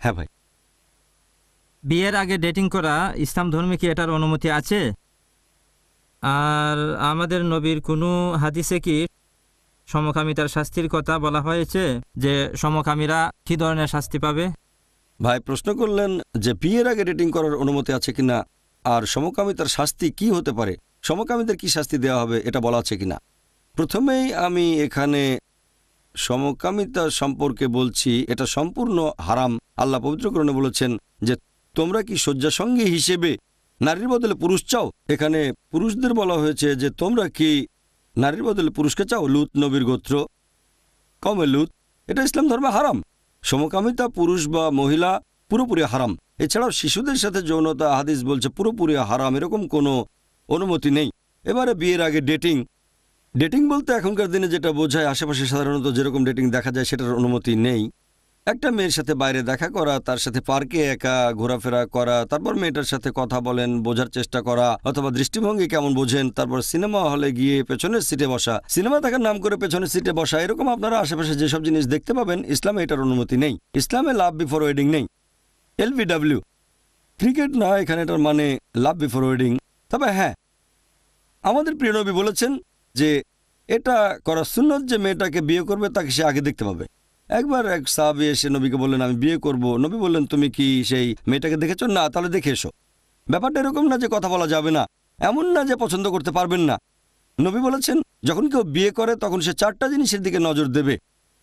হ্যাঁ ভাই। বিয়ের আগে ডেটিং করা ইসলাম ধর্মে কি এটার অনুমতি আছে? আর আমাদের নবীর কোনো হাদিসে কি সমকামিতার শাস্তির কথা বলা হয়েছে, যে সমকামীরা কি ধরনের শাস্তি পাবে? ভাই প্রশ্ন করলেন যে বিয়ের আগে ডেটিং করার অনুমতি আছে কিনা, আর সমকামিতার শাস্তি কি হতে পারে, সমকামীদের কি শাস্তি দেওয়া হবে এটা বলা আছে কিনা। প্রথমেই আমি এখানে সমকামিতা সম্পর্কে বলছি, এটা সম্পূর্ণ হারাম। আল্লাহ পবিত্র কোরআনে বলেছেন যে তোমরা কি শয্যাসঙ্গী হিসেবে নারীর বদলে পুরুষ চাও। এখানে পুরুষদের বলা হয়েছে যে তোমরা কি নারীর বদলে পুরুষকে চাও। লুত নবীর গোত্র, কমে লুত। এটা ইসলাম ধর্মে হারাম। সমকামিতা পুরুষ বা মহিলা পুরোপুরি হারাম। এছাড়াও শিশুদের সাথে যৌনতা হাদিস বলছে পুরোপুরি হারাম, এরকম কোনো অনুমতি নেই। এবারে বিয়ের আগে ডেটিং বলতে এখনকার দিনে যেটা বোঝায়, আশেপাশে সাধারণত যেরকম ডেটিং দেখা যায় সেটার অনুমতি নেই। একটা মেয়ের সাথে বাইরে দেখা করা, তার সাথে পার্কে একা ঘোরাফেরা করা, তারপর মেয়েটার সাথে কথা বলেন, বোঝার চেষ্টা করা, অথবা দৃষ্টিভঙ্গি কেমন বোঝেন, তারপর সিনেমা হলে গিয়ে পেছনের সিটে বসা, সিনেমা দেখার নাম করে পেছনের সিটে বসা, এরকম আপনারা আশেপাশে যেসব জিনিস দেখতে পাবেন, ইসলামে এটার অনুমতি নেই। ইসলামে লাভ বিফোর ওয়েডিং নেই। LBW ক্রিকেট না, এখানে এটার মানে লাভ বিফোর ওয়েডিং। তবে হ্যাঁ, আমাদের প্রিয় নবী বলেছেন যে এটা করা সুন্নত, যে মেয়েটাকে বিয়ে করবে তাকে সে আগে দেখতে পাবে। একবার এক সাহাবী এসে নবীকে বললেন আমি বিয়ে করব। নবী বললেন তুমি কি সেই মেয়েটাকে দেখেছো? না। তাহলে দেখে এসো। ব্যাপারটা এরকম না যে কথা বলা যাবে না, এমন না যে পছন্দ করতে পারবেন না। নবী বলেছেন যখন কেউ বিয়ে করে তখন সে 4টা জিনিসের দিকে নজর দেবে।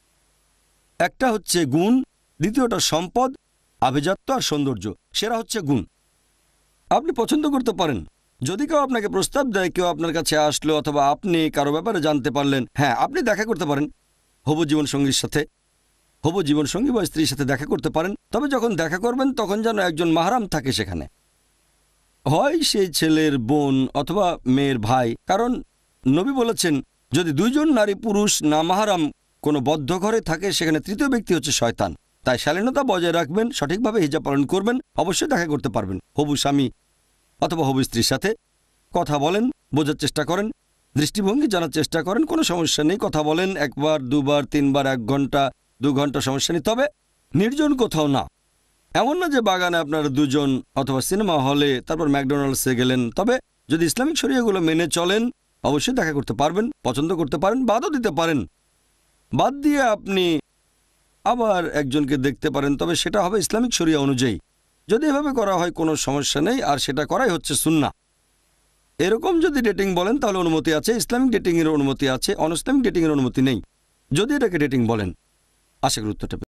একটা হচ্ছে গুণ, দ্বিতীয়টা সম্পদ, আভিজাত্য আর সৌন্দর্য। সেরা হচ্ছে গুণ। আপনি পছন্দ করতে পারেন, যদি কেউ আপনাকে প্রস্তাব দেয়, কেউ আপনার কাছে আসলো, অথবা আপনি কারো ব্যাপারে জানতে পারলেন, হ্যাঁ আপনি দেখা করতে পারেন হবু জীবনসঙ্গীর সাথে, হবু জীবনসঙ্গী বা স্ত্রীর সাথে দেখা করতে পারেন। তবে যখন দেখা করবেন তখন যেন একজন মাহরাম থাকে সেখানে, হয় সেই ছেলের বোন অথবা মেয়ের ভাই। কারণ নবী বলেছেন যদি 2 জন নারী পুরুষ না মাহরাম কোনো বদ্ধ ঘরে থাকে, সেখানে তৃতীয় ব্যক্তি হচ্ছে শয়তান। তাই শালীনতা বজায় রাখবেন, সঠিকভাবে হিজাব পালন করবেন, অবশ্যই দেখা করতে পারবেন হবু স্বামী অথবা হবু স্ত্রীর সাথে। কথা বলেন, বোঝার চেষ্টা করেন, দৃষ্টিভঙ্গি জানার চেষ্টা করেন, কোনো সমস্যা নেই। কথা বলেন 1 বার 2 বার 3 বার, 1 ঘন্টা 2 ঘন্টা, সমস্যা নেই। তবে নির্জন কোথাও না, এমন না যে বাগানে আপনার 2 জন, অথবা সিনেমা হলে, তারপর ম্যাকডোনাল্ডসে গেলেন। তবে যদি ইসলামিক শরিয়াগুলো মেনে চলেন অবশ্যই দেখা করতে পারবেন, পছন্দ করতে পারেন, বাদও দিতে পারেন। বাদ দিয়ে আপনি আবার একজনকে দেখতে পারেন, তবে সেটা হবে ইসলামিক শরিয়া অনুযায়ী। যদি এভাবে করা হয় কোনো সমস্যা নেই, আর সেটা করাই হচ্ছে সুন্নাহ। এরকম যদি ডেটিং বলেন তাহলে অনুমতি আছে, ইসলামিক ডেটিংয়ের অনুমতি আছে, অনইসলামিক ডেটিংয়ের অনুমতি নেই, যদি এটাকে ডেটিং বলেন। আশা করি উত্তরটা